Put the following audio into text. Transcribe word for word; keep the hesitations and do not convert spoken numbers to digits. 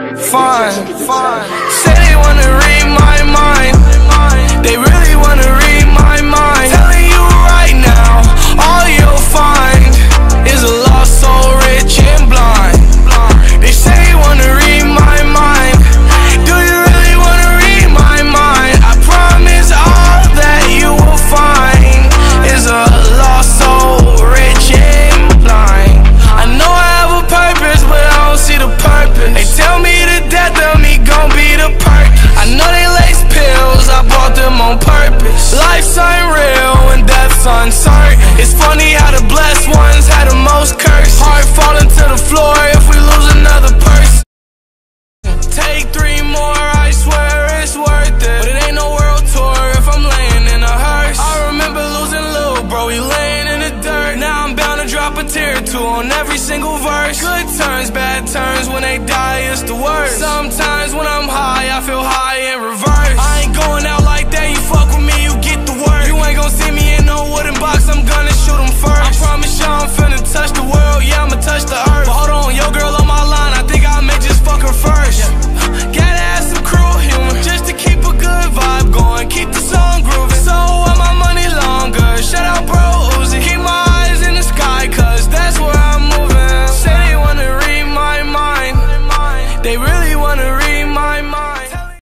fine. Say they wanna read my mind, they really wanna read my mind. Telling you right now, all you'll find is a lost soul, rich and blind. They say they wanna read my mind, do you really wanna read my mind? I promise all that you will find is a lost soul, rich and blind. I know I have a purpose, but I don't see the purpose. They tell me the death of me gon' be the perk. I know they lace pills, I bought them on purpose. Life's unreal and death's uncertain. It's funny how the blessed ones had the most curse. Heart falling to the floor if we lose another person. Take three more, I swear it's worth it. But it ain't no world tour if I'm laying in a hearse. I remember losing Lil bro, he laying in the dirt. Now I'm bound to drop a tear or two on every single verse. Good turns, bad turns, when they die it's the worst. Sometimes when I'm high I feel high